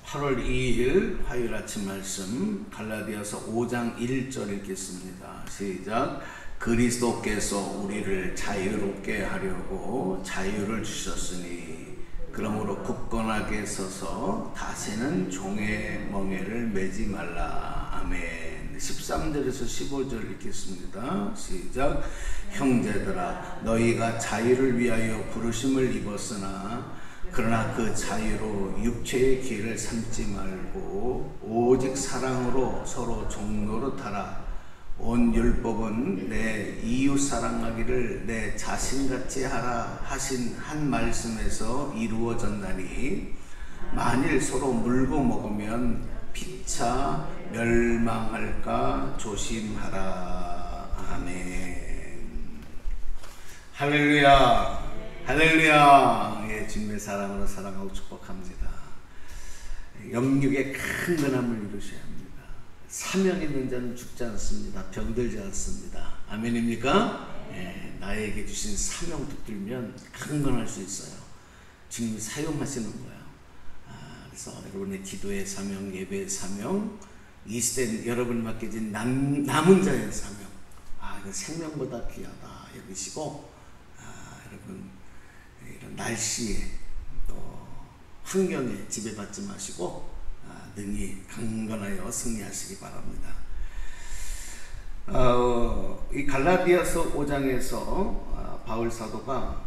8월 2일 화요일 아침 말씀 갈라디아서 5장 1절 읽겠습니다. 시작. 그리스도께서 우리를 자유롭게 하려고 자유를 주셨으니 그러므로 굳건하게 서서 다시는 종의 멍에를 매지 말라. 아멘. 13절에서 15절 읽겠습니다. 시작. 형제들아 너희가 자유를 위하여 부르심을 입었으나 그러나 그 자유로 육체의 길을 삼지 말고 오직 사랑으로 서로 종노릇하라. 온 율법은 내 이웃 사랑하기를 내 자신같이 하라 하신 한 말씀에서 이루어졌나니 만일 서로 물고 먹으면 피차 멸망할까 조심하라. 아멘. 할렐루야. 할렐루야. 예, 주님의 사랑으로 사랑하고 축복합니다. 영육의 큰 근함을 이루셔야 합니다. 사명 있는 자는 죽지 않습니다. 병들지 않습니다. 아멘입니까? 예, 나에게 주신 사명 붙들면 강건할 수 있어요. 주님이 사용하시는 거예요. 그래서 여러분의 기도의 사명, 예배의 사명, 이 시대 여러분이 맡겨진 남은 자의 사명, 이거 생명보다 귀하다 여기시고, 여러분 이런 날씨에 또 환경에 지배받지 마시고 능히 강건하여 승리하시기 바랍니다. 이 갈라디아서 5장에서 바울 사도가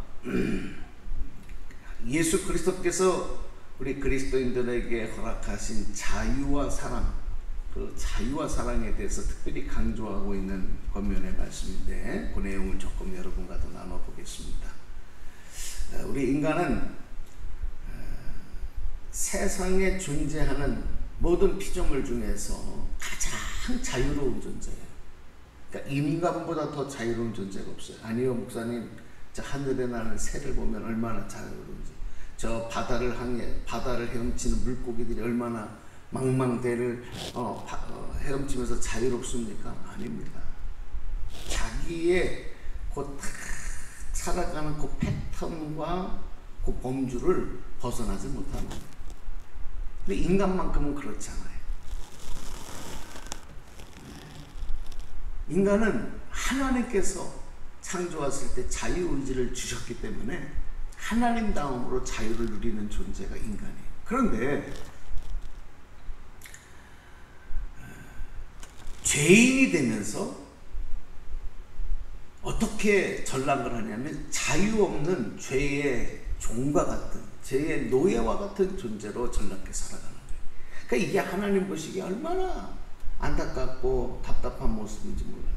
예수 그리스도께서 우리 그리스도인들에게 허락하신 자유와 사랑, 그 자유와 사랑에 대해서 특별히 강조하고 있는 권면의 말씀인데 그 내용을 조금 여러분과도 나눠보겠습니다. 우리 인간은 세상에 존재하는 모든 피조물 중에서 가장 자유로운 존재예요. 그러니까 인간보다 더 자유로운 존재가 없어요. 아니요 목사님, 저 하늘에 나는 새를 보면 얼마나 자유로운지, 저 바다를 헤엄치는 물고기들이 얼마나 망망대를 헤엄치면서 자유롭습니까? 아닙니다. 자기의 곧 살아가는 그 패턴과 그 범주를 벗어나지 못합니다. 근데 인간만큼은 그렇지 않아요. 인간은 하나님께서 창조하실 때 자유의지를 주셨기 때문에 하나님 다음으로 자유를 누리는 존재가 인간이에요. 그런데 죄인이 되면서 어떻게 전락을 하냐면 자유 없는 죄의 종과 같은, 죄의 노예와 같은 존재로 전락해 살아가는 거예요. 그러니까 이게 하나님 보시기에 얼마나 안타깝고 답답한 모습인지 몰라요.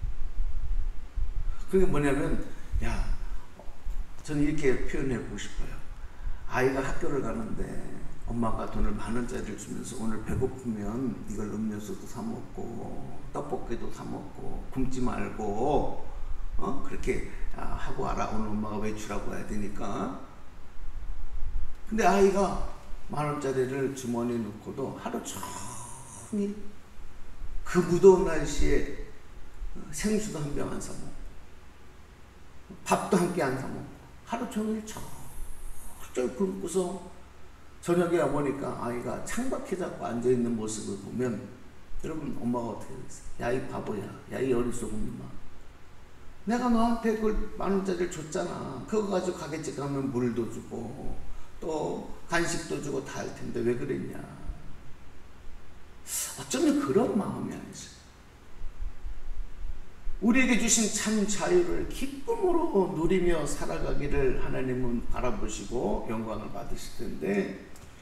그게 뭐냐면, 저는 이렇게 표현해 보고 싶어요. 아이가 학교를 가는데 엄마가 돈을 10,000원짜리를 주면서 오늘 배고프면 이걸 음료수도 사 먹고 떡볶이도 사 먹고 굶지 말고 그렇게 하고 와라. 오늘 엄마가 외출하고 와야 되니까. 근데 아이가 10,000원짜리를 주머니에 넣고도 하루 종일 그 무더운 날씨에 생수도 한 병 안 사 먹고 밥도 한 끼 안 사 먹고 하루 종일 쩔쩔 굶고서 저녁에 와보니까 아이가 창밖에 잡고 앉아있는 모습을 보면, 여러분 엄마가 어떻게 하겠어요? 야 이 바보야, 야 이 어리석은 놈아, 내가 너한테 그걸 10,000원짜리를 줬잖아. 그거 가지고 가게집 가면 물도 주고 또 간식도 주고 다 할 텐데 왜 그랬냐. 어쩌면 그런 마음이 아니죠. 우리에게 주신 참 자유를 기쁨으로 누리며 살아가기를 하나님은 바라보시고 영광을 받으실 텐데,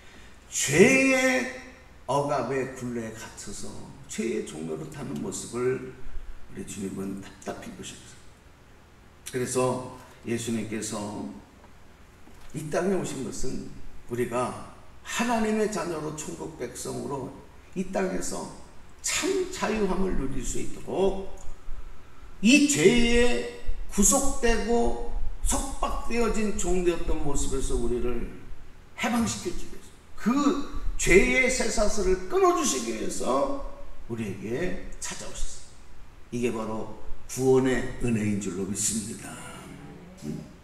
죄의 억압의 굴레에 갇혀서 죄의 종로로 타는 모습을 우리 주님은 답답히 보셨어요. 그래서 예수님께서 이 땅에 오신 것은 우리가 하나님의 자녀로 천국 백성으로 이 땅에서 참 자유함을 누릴 수 있도록 이 죄에 구속되고 속박되어진 종되었던 모습에서 우리를 해방시켜주기 위해서, 그 죄의 쇠사슬을 끊어주시기 위해서 우리에게 찾아오셨어요. 이게 바로 구원의 은혜인 줄로 믿습니다.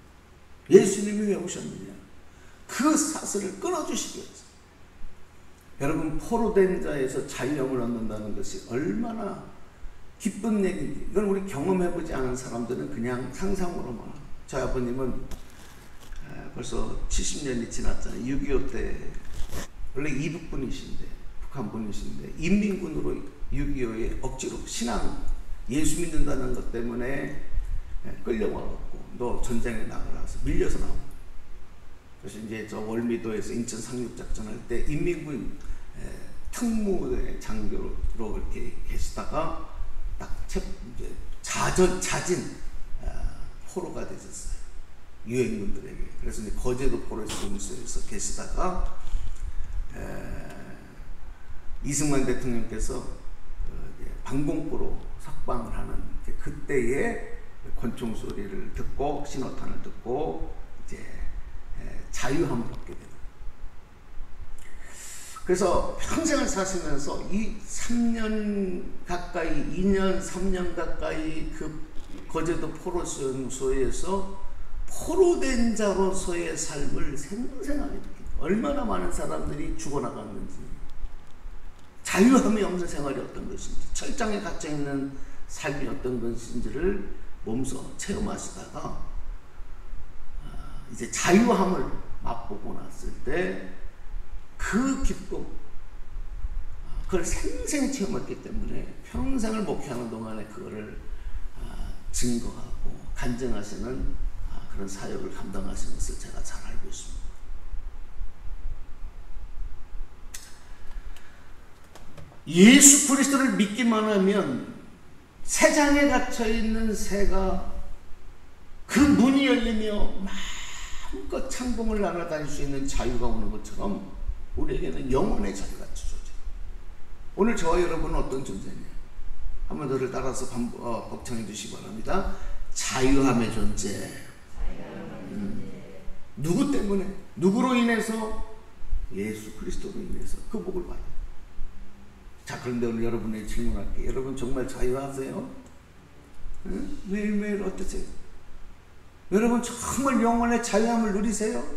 예수님이 왜 오셨느냐? 그 사슬을 끊어주시기 위해서. 여러분, 포로된 자에서 자유함을 얻는다는 것이 얼마나 기쁜 얘기인지, 이건 우리 경험해보지 않은 사람들은 그냥 상상으로만. 저희 아버님은 벌써 70년이 지났잖아요. 6.25 때 원래 이북분이신데, 북한분이신데 인민군으로 6.25에 억지로 신앙, 예수 믿는다는 것 때문에 끌려와갖고 너 전쟁에 나가라 해서 밀려서 나오고, 그래서 이제 저 월미도에서 인천 상륙작전 할 때 인민군 특무대 장교로 이렇게 계시다가 딱 이제 자진 포로가 되셨어요. 유엔군들에게. 그래서 이제 거제도 포로에서 계시다가 이승만 대통령께서 방공포로 석방을 하는 그때의 권총 소리를 듣고 신호탄을 듣고 이제 자유함을 얻게 됩니다. 그래서 평생을 사시면서 이 3년 가까이, 2년, 3년 가까이 그 거제도 포로수용소에서 포로된 자로서의 삶을 생생하게 느낍니다. 얼마나 많은 사람들이 죽어나갔는지, 자유함이 없는 생활이 어떤 것인지, 철장에 갇혀있는 삶이 어떤 것인지를 몸소 체험하시다가 이제 자유함을 맛보고 났을 때 그 기쁨, 그걸 생생히 체험했기 때문에 평생을 목회하는 동안에 그거를 증거하고 간증하시는 그런 사역을 감당하시는 것을 제가 잘 알고 있습니다. 예수 그리스도를 믿기만 하면 세상에 갇혀있는 새가 그 문이 열리며 마음껏 창공을 날아다닐 수 있는 자유가 오는 것처럼 우리에게는 영혼의 자유가 주어져요. 오늘 저와 여러분은 어떤 존재냐? 한번 저를 따라서 복창해 주시기 바랍니다. 자유함의 존재. 누구 때문에? 누구로 인해서? 예수 그리스도로 인해서 그 복을 받아요. 자, 그런데 오늘 여러분에게 질문할게요. 여러분 정말 자유하세요? 응? 매일매일 어떠세요? 여러분 정말 영혼의 자유함을 누리세요?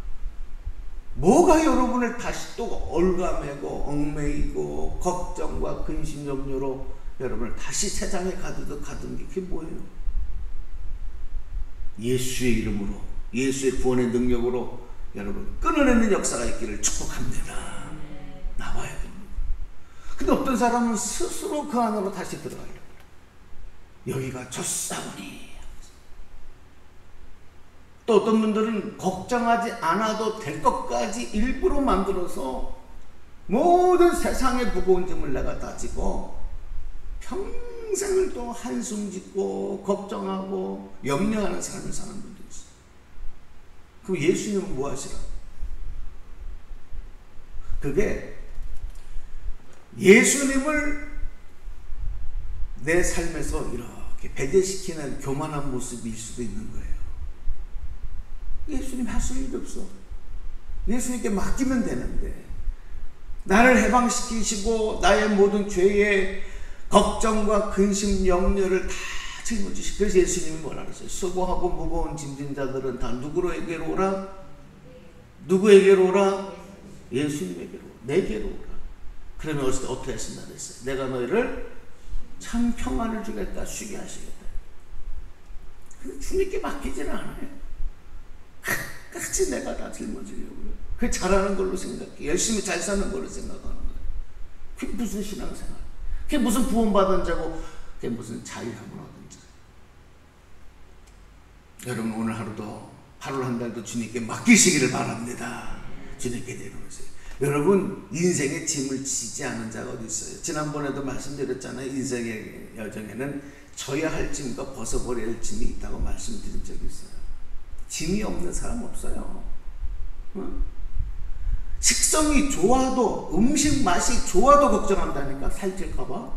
뭐가 여러분을 다시 또 올가매고 얽매이고 걱정과 근심 염려로 여러분을 다시 세상에 가두듯 가둔 게 그게 뭐예요? 예수의 이름으로, 예수의 구원의 능력으로 여러분 끊어내는 역사가 있기를 축복합니다. 나와야 됩니다. 근데 어떤 사람은 스스로 그 안으로 다시 들어가려고 해요. 여기가 좋사오니. 또 어떤 분들은 걱정하지 않아도 될 것까지 일부러 만들어서 모든 세상의 무거운 짐을 내가 다 지고 평생을 또 한숨 짓고 걱정하고 염려하는 삶을 사는 분도 있어요. 그럼 예수님은 뭐 하시라? 그게 예수님을 내 삶에서 이렇게 배제시키는 교만한 모습일 수도 있는 거예요. 예수님 하실 일이 없어. 예수님께 맡기면 되는데 나를 해방시키시고 나의 모든 죄의 걱정과 근심, 염려를 다 짊어지시고, 그래서 예수님이 뭐라 그랬어요? 수고하고 무거운 짐진 자들은 다 누구에게로 오라? 누구에게로 오라? 예수님에게로 오라. 내게로 오라. 그러면 어떻게 하신다 그랬어요? 내가 너희를 참 평안을 주겠다, 쉬게 하시겠다. 근데 주님께 맡기지는 않아요. 끝까지 내가 다 짊어지려고요. 그 잘하는 걸로 생각해. 열심히 잘 사는 걸로 생각하는 거예요. 그게 무슨 신앙생활? 그게 무슨 구원받은 자고, 그게 무슨 자유함을 얻은 자. 여러분 오늘 하루도, 하루 한 달도 주님께 맡기시기를 바랍니다. 주님께 내려놓으세요. 여러분 인생의 짐을 지지 않은 자가 어디 있어요? 지난번에도 말씀드렸잖아요. 인생의 여정에는 져야 할 짐과 벗어버려야 할 짐이 있다고 말씀드린 적이 있어요. 짐이 없는 사람 없어요. 응? 식성이 좋아도, 음식 맛이 좋아도 걱정한다니까. 살찔까봐.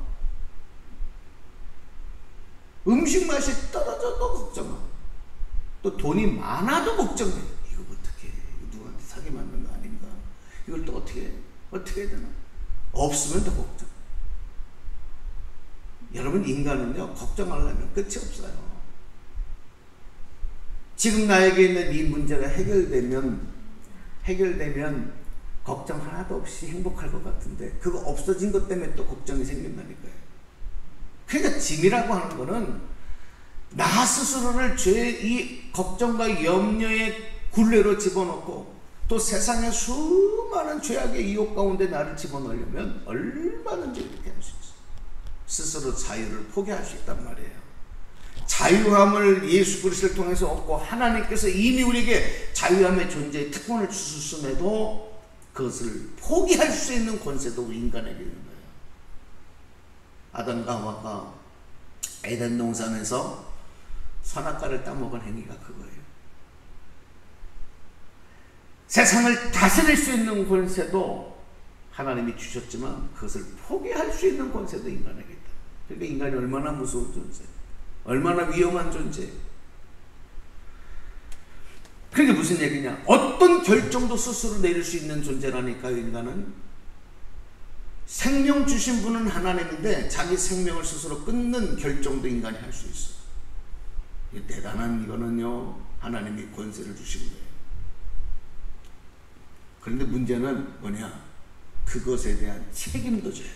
음식 맛이 떨어져도 걱정하고, 또 돈이 많아도 걱정해. 이거 어떻게 해? 누구한테 사기 맞는 거 아닌가? 이걸 또 어떻게 해야 되나? 없으면 더 걱정. 여러분 인간은요, 걱정하려면 끝이 없어요. 지금 나에게 있는 이 문제가 해결되면 걱정 하나도 없이 행복할 것 같은데 그거 없어진 것 때문에 또 걱정이 생긴다니까요. 그러니까 짐이라고 하는 거는 나 스스로를 죄의 이 걱정과 염려의 굴레로 집어넣고 또 세상의 수많은 죄악의 유혹 가운데 나를 집어넣으려면 얼마든지 이렇게 할 수 있어요. 스스로 자유를 포기할 수 있단 말이에요. 자유함을 예수 그리스도를 통해서 얻고 하나님께서 이미 우리에게 자유함의 존재의 특권을 주셨음에도 그것을 포기할 수 있는 권세도 인간에게 있는 거예요. 아담과 하와가 에덴 동산에서 선악과를 따먹은 행위가 그거예요. 세상을 다스릴 수 있는 권세도 하나님이 주셨지만 그것을 포기할 수 있는 권세도 인간에게 있다. 그러니까 인간이 얼마나 무서운 존재, 얼마나 위험한 존재. 그게 무슨 얘기냐? 어떤 결정도 스스로 내릴 수 있는 존재라니까요. 인간은 생명 주신 분은 하나님인데 자기 생명을 스스로 끊는 결정도 인간이 할 수 있어요. 대단한 이거는요, 하나님이 권세를 주신 거예요. 그런데 문제는 뭐냐? 그것에 대한 책임도 져야 돼.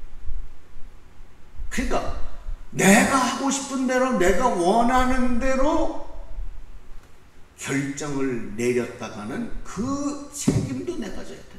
그러니까 내가 하고 싶은 대로, 내가 원하는 대로 결정을 내렸다가는 그 책임도 내가 져야 된다.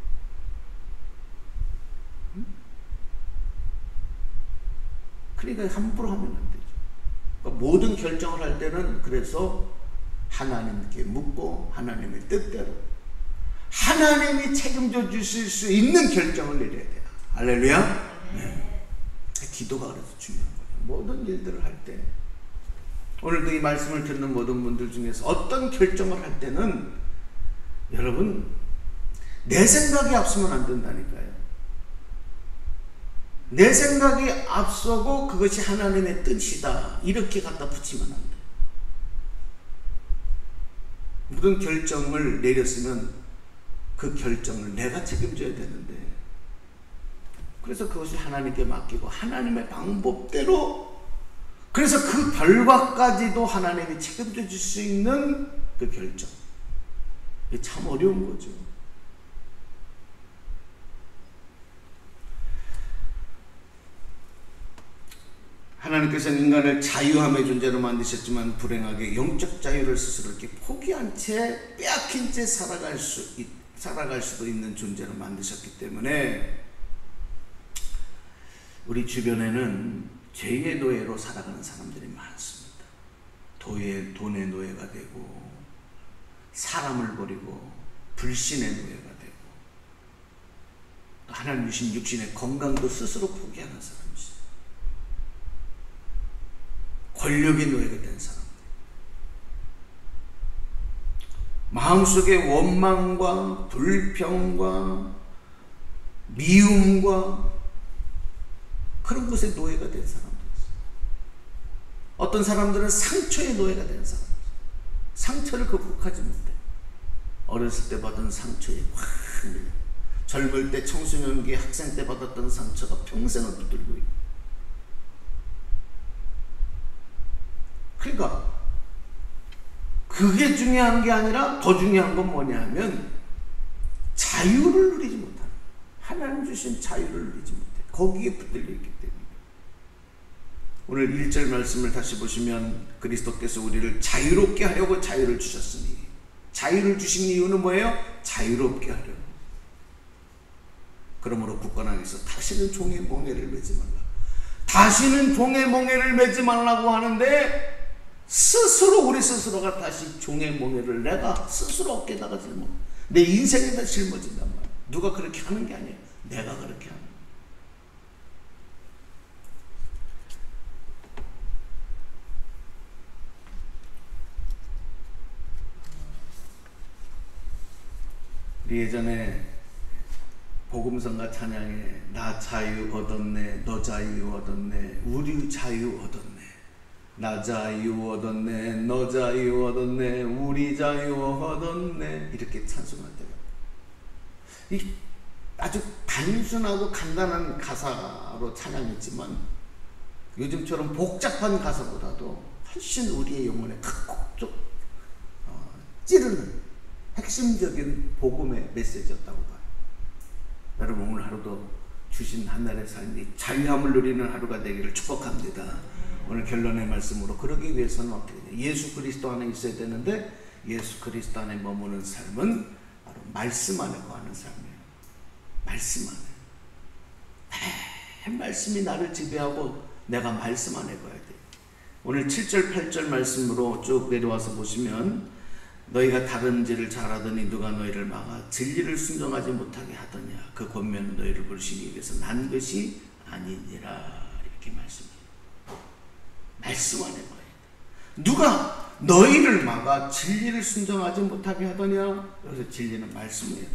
그러니까 함부로 하면 안 되죠. 그러니까 모든 결정을 할 때는 그래서 하나님께 묻고 하나님의 뜻대로 하나님이 책임져 주실 수 있는 결정을 내려야 돼요. 할렐루야. 네. 기도가 그래서 중요한 거예요. 모든 일들을 할 때. 오늘도 이 말씀을 듣는 모든 분들 중에서 어떤 결정을 할 때는 여러분 내 생각이 앞서면 안 된다니까요. 내 생각이 앞서고 그것이 하나님의 뜻이다 이렇게 갖다 붙이면 안 돼. 모든 결정을 내렸으면 그 결정을 내가 책임져야 되는데, 그래서 그것이 하나님께 맡기고 하나님의 방법대로, 그래서 그 결과까지도 하나님이 책임져 줄 수 있는 그 결정. 이게 참 어려운 거죠. 하나님께서는 인간을 자유함의 존재로 만드셨지만 불행하게 영적 자유를 스스로 이렇게 포기한 채 빼앗긴 채 살아갈 수도 있는 존재로 만드셨기 때문에 우리 주변에는 죄의 노예로 살아가는 사람들이 많습니다. 돈의 노예가 되고 사람을 버리고 불신의 노예가 되고 또 하나님 주신 육신의 건강도 스스로 포기하는 사람이 있어요. 권력의 노예가 된 사람들, 마음속의 원망과 불평과 미움과 그런 것에 노예가 된 사람들 있어요. 어떤 사람들은 상처의 노예가 된 사람들, 상처를 극복하지 못해. 어렸을 때 받은 상처에 확 밀려. 젊을 때 청소년기 학생 때 받았던 상처가 평생을 붙들고 있고. 그러니까 그게 중요한 게 아니라 더 중요한 건 뭐냐 하면 자유를 누리지 못하는, 하나님 주신 자유를 누리지 못해. 거기에 붙들려 있기 때문에. 오늘 1절 말씀을 다시 보시면 그리스도께서 우리를 자유롭게 하려고 자유를 주셨으니, 자유를 주신 이유는 뭐예요? 자유롭게 하려고. 그러므로 굳건하게서 다시는 종의 멍에를 매지 말라. 다시는 종의 멍에를 매지 말라고 하는데 스스로, 우리 스스로가 다시 종의 멍에를 내가 스스로 어깨에다가 짊어, 내 인생에다 짊어진단 말이야. 누가 그렇게 하는 게 아니야. 내가 그렇게 하는 거야. 우리 예전에 복음성가 찬양에 나 자유 얻었네, 너 자유 얻었네, 우리 자유 얻었네, 나 자유 얻었네, 너 자유 얻었네, 우리 자유 얻었네, 이렇게 찬송할 때가, 이 아주 단순하고 간단한 가사로 찬양했지만 요즘처럼 복잡한 가사보다도 훨씬 우리의 영혼에 콕 찌르는, 핵심적인 복음의 메시지였다고 봐요. 여러분 오늘 하루도 주신 하늘의 삶이 자유함을 누리는 하루가 되기를 축복합니다. 오늘 결론의 말씀으로 그러기 위해서는 어떻게 돼요? 예수 그리스도 안에 있어야 되는데 예수 그리스도 안에 머무는 삶은 바로 말씀 안에 거하는 삶이에요. 말씀 안에. 매 말씀이 나를 지배하고 내가 말씀 안에 거해야 돼요. 오늘 7절 8절 말씀으로 쭉 내려와서 보시면 너희가 다른지를 잘하더니 누가 너희를 막아 진리를 순종하지 못하게 하더냐. 그 권면은 너희를 부르시기 위해서 난 것이 아니니라. 이렇게 말씀해요. 말씀 안에 거해야 돼. 누가 너희를 막아 진리를 순종하지 못하게 하더냐. 여기서 진리는 말씀이에요.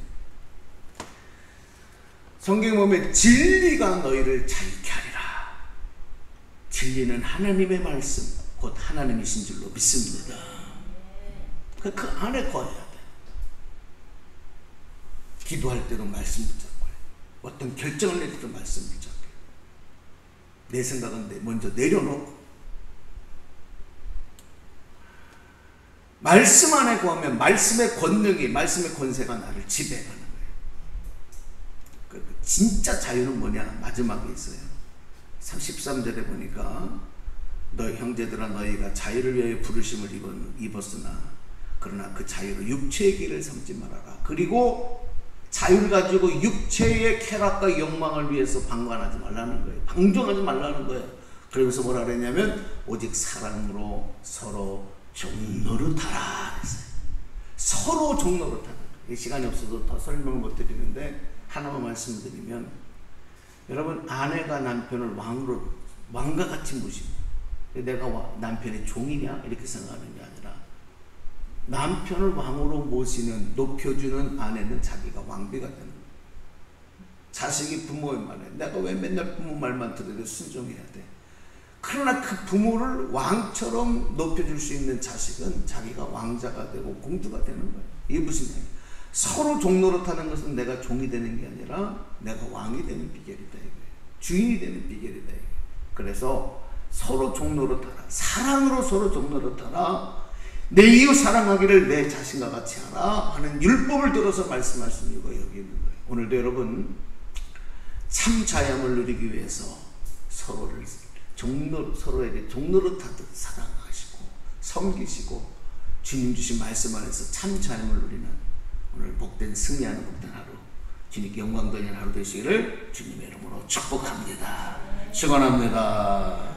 성경에 보면 진리가 너희를 자유케 하리라. 진리는 하나님의 말씀 곧 하나님이신 줄로 믿습니다. 그 안에 거해야 돼. 기도할 때도 말씀 붙잡고 어떤 결정을 낼 때도 말씀 붙잡고 내 생각은 먼저 내려놓고 말씀 안에 거하면 말씀의 권능이 말씀의 권세가 나를 지배하는 거예요. 진짜 자유는 뭐냐? 마지막에 있어요. 13절에 보니까 너희 형제들아 너희가 자유를 위하여 부르심을 입었으나 그러나 그 자유로 육체의 길을 삼지 말아라. 그리고 자유를 가지고 육체의 쾌락과 욕망을 위해서 방관하지 말라는 거예요. 방종하지 말라는 거예요. 그러면서 뭐라 그랬냐면 오직 사랑으로 서로 종노릇하라 그랬어요. 서로 종노릇하는 거예요. 시간이 없어서 더 설명을 못 드리는데 하나만 말씀드리면 여러분 아내가 남편을 왕과 같이 모십니다. 내가 남편의 종이냐 이렇게 생각하는 게 아니라 남편을 왕으로 모시는 높여주는 아내는 자기가 왕비가 되는 거예요. 자식이 부모의 말에 내가 왜 맨날 부모 말만 들어도 순종해야 돼. 그러나 그 부모를 왕처럼 높여줄 수 있는 자식은 자기가 왕자가 되고 공주가 되는 거예요. 이게 무슨 얘기예요? 서로 종노릇하는 것은 내가 종이 되는 게 아니라 내가 왕이 되는 비결이다 이거예요. 주인이 되는 비결이다 이거예요. 그래서 서로 종노릇하라. 사랑으로 서로 종노릇하라. 내 이웃 사랑하기를 내 자신과 같이 하라 하는 율법을 들어서 말씀하시는 이유가 여기 있는 거예요. 오늘도 여러분 참 자유함을 누리기 위해서 서로에게 종노릇하듯 사랑하시고 섬기시고 주님 주신 말씀 안에서 참 자유함을 누리는 오늘 복된 승리하는 복된 하루 주님께 영광 돌리는 하루 되시기를 주님의 이름으로 축복합니다. 축원합니다.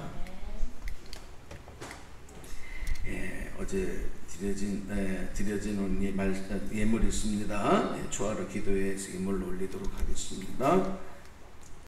어제 드려진 오늘 예물이 있습니다. 초하루 기도에 예물을 올리도록 하겠습니다.